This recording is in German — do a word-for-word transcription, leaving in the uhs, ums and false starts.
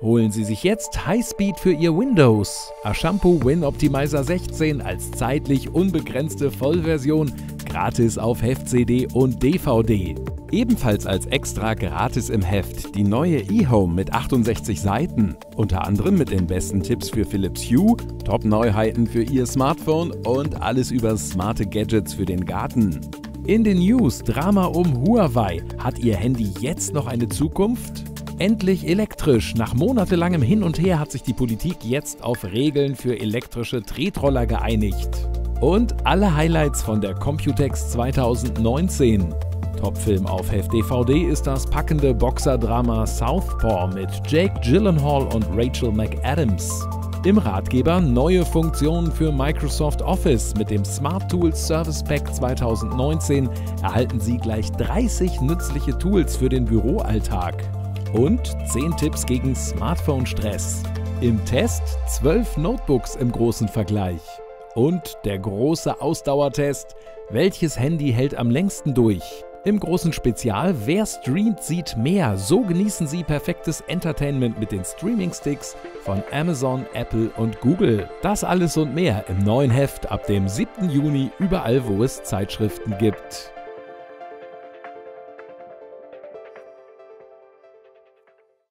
Holen Sie sich jetzt Highspeed für Ihr Windows. Ashampoo WinOptimizer sechzehn als zeitlich unbegrenzte Vollversion, gratis auf Heft-C D und D V D. Ebenfalls als Extra gratis im Heft die neue eHome mit achtundsechzig Seiten, unter anderem mit den besten Tipps für Philips Hue, Top-Neuheiten für Ihr Smartphone und alles über smarte Gadgets für den Garten. In den News Drama um Huawei. Hat Ihr Handy jetzt noch eine Zukunft? Endlich elektrisch. Nach monatelangem Hin und Her hat sich die Politik jetzt auf Regeln für elektrische Tretroller geeinigt. Und alle Highlights von der Computex zweitausendneunzehn. Topfilm auf Heft D V D ist das packende Boxerdrama Southpaw mit Jake Gyllenhaal und Rachel McAdams. Im Ratgeber neue Funktionen für Microsoft Office. Mit dem Smart Tools Service Pack zweitausendneunzehn erhalten Sie gleich dreißig nützliche Tools für den Büroalltag. Und zehn Tipps gegen Smartphone-Stress. Im Test zwölf Notebooks im großen Vergleich. Und der große Ausdauertest. Welches Handy hält am längsten durch? Im großen Spezial, wer streamt, sieht mehr. So genießen Sie perfektes Entertainment mit den Streaming-Sticks von Amazon, Apple und Google. Das alles und mehr im neuen Heft ab dem siebten Juni überall, wo es Zeitschriften gibt.